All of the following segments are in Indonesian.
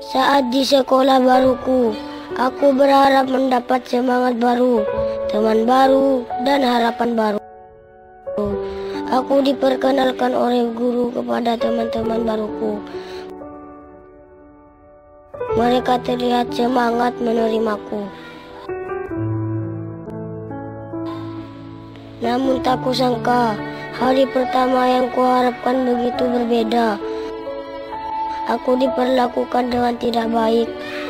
Saat di sekolah baruku, aku berharap mendapat semangat baru, teman baru, dan harapan baru. Aku diperkenalkan oleh guru kepada teman-teman baruku. Mereka terlihat semangat menerimaku. Namun tak kusangka, hari pertama yang kuharapkan begitu berbeda. Aku diperlakukan dengan tidak baik.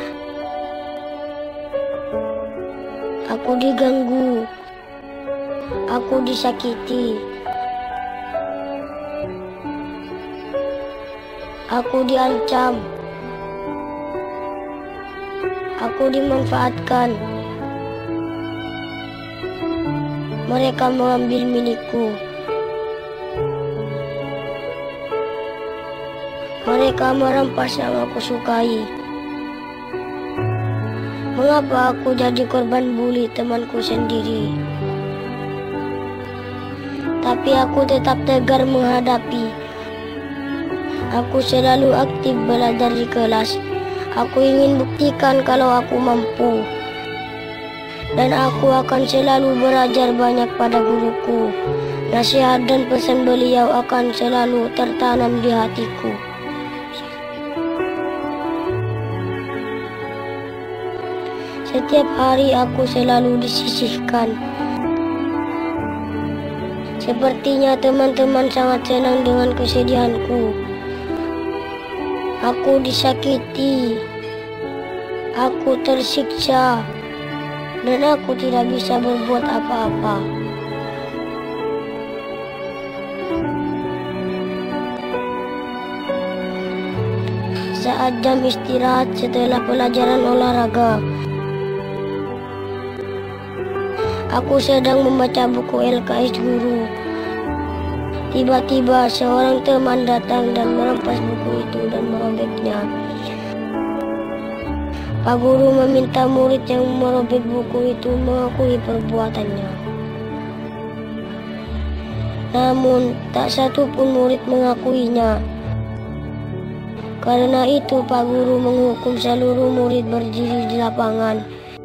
Aku diganggu. Aku disakiti. Aku diancam. Aku dimanfaatkan. Mereka mengambil milikku. Mereka merampas yang aku sukai. Mengapa aku jadi korban bully temanku sendiri? Tapi aku tetap tegar menghadapi. Aku selalu aktif belajar di kelas. Aku ingin buktikan kalau aku mampu. Dan aku akan selalu belajar banyak pada guruku. Nasihat dan pesan beliau akan selalu tertanam di hatiku. Setiap hari aku selalu disisihkan. Sepertinya teman-teman sangat senang dengan kesedihanku. Aku disakiti. Aku tersiksa. Dan aku tidak bisa berbuat apa-apa. Saat jam istirahat setelah pelajaran olahraga, aku sedang membaca buku LKS guru. Tiba-tiba seorang teman datang dan merampas buku itu dan merobeknya. Pak Guru meminta murid yang merobek buku itu mengakui perbuatannya. Namun, tak satu pun murid mengakuinya. Karena itu, Pak Guru menghukum seluruh murid berdiri di lapangan.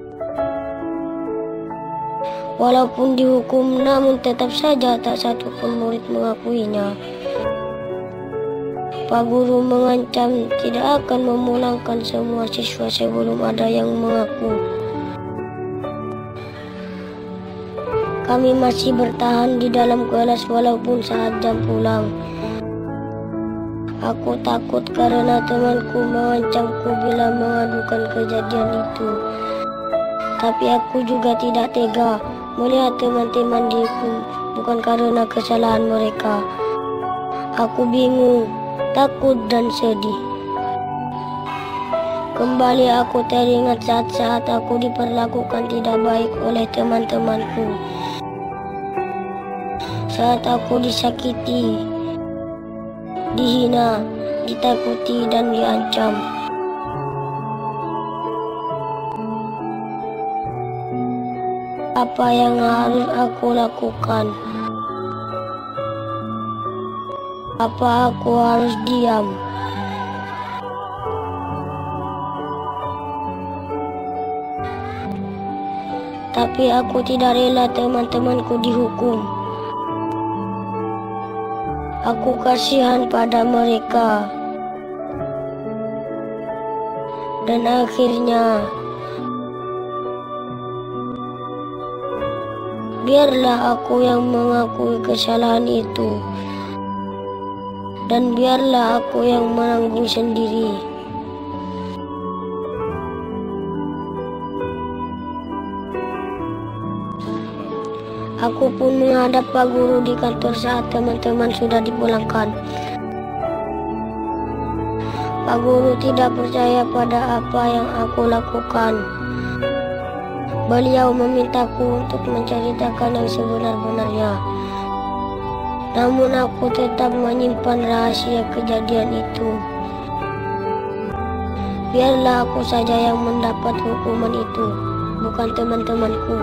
Walaupun dihukum, namun tetap saja tak satu pun murid mengakuinya. Pak Guru mengancam tidak akan memulangkan semua siswa sebelum ada yang mengaku. Kami masih bertahan di dalam kelas walaupun saat jam pulang. Aku takut karena temanku mengancamku bila mengadukan kejadian itu. Tapi aku juga tidak tega melihat teman-teman dihukum bukan karena kesalahan mereka. Aku bingung, takut dan sedih. Kembali aku teringat saat-saat aku diperlakukan tidak baik oleh teman-temanku. Saat aku disakiti, dihina, ditakuti dan diancam. Apa yang harus aku lakukan? Apa aku harus diam? Tapi aku tidak rela teman-temanku dihukum. Aku kasihan pada mereka. Dan akhirnya, biarlah aku yang mengakui kesalahan itu. Dan biarlah aku yang menanggung sendiri. Aku pun menghadap Pak Guru di kantor saat teman-teman sudah dipulangkan. Pak Guru tidak percaya pada apa yang aku lakukan. Beliau memintaku untuk menceritakan yang sebenar-benarnya. Namun aku tetap menyimpan rahasia kejadian itu. Biarlah aku saja yang mendapat hukuman itu, bukan teman-temanku.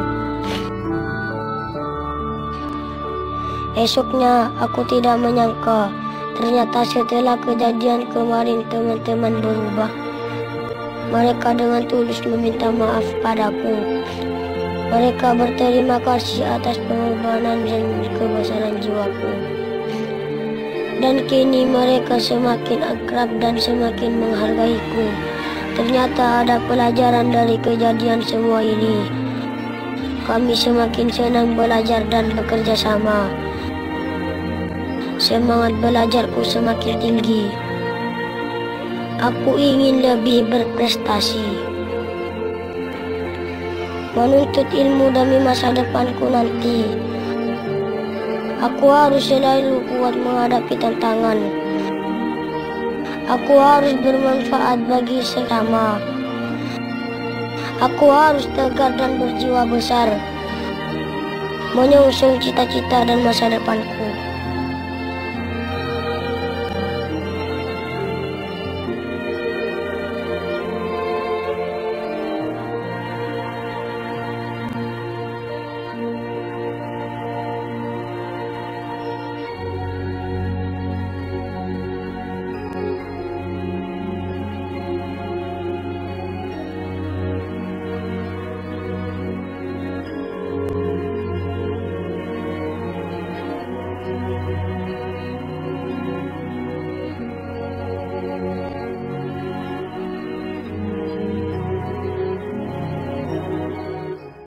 Esoknya aku tidak menyangka, ternyata setelah kejadian kemarin teman-teman berubah. Mereka dengan tulus meminta maaf padaku. Mereka berterima kasih atas pengorbanan dan kebesaran jiwaku. Dan kini mereka semakin akrab dan semakin menghargaiku. Ternyata ada pelajaran dari kejadian semua ini. Kami semakin senang belajar dan bekerja sama. Semangat belajarku semakin tinggi. Aku ingin lebih berprestasi, menuntut ilmu demi masa depanku nanti. Aku harus selalu kuat menghadapi tantangan. Aku harus bermanfaat bagi sesama. Aku harus tegar dan berjiwa besar, menyongsong cita-cita dan masa depanku.